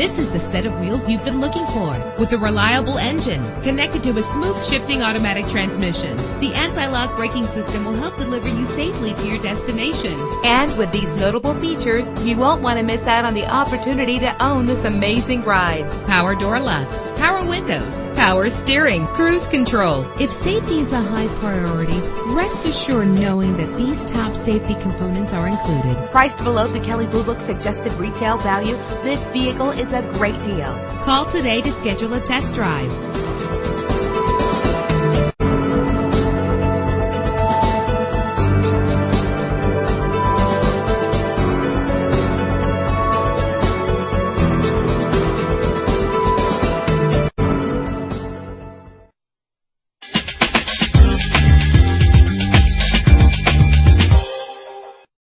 This is the set of wheels you've been looking for, with a reliable engine connected to a smooth shifting automatic transmission. The anti-lock braking system will help deliver you safely to your destination. And with these notable features, you won't want to miss out on the opportunity to own this amazing ride. Power door locks, power windows, power steering, cruise control. If safety is a high priority, rest assured knowing that these top safety components are included. Priced below the Kelley Blue Book suggested retail value, this vehicle is a great deal. Call today to schedule a test drive.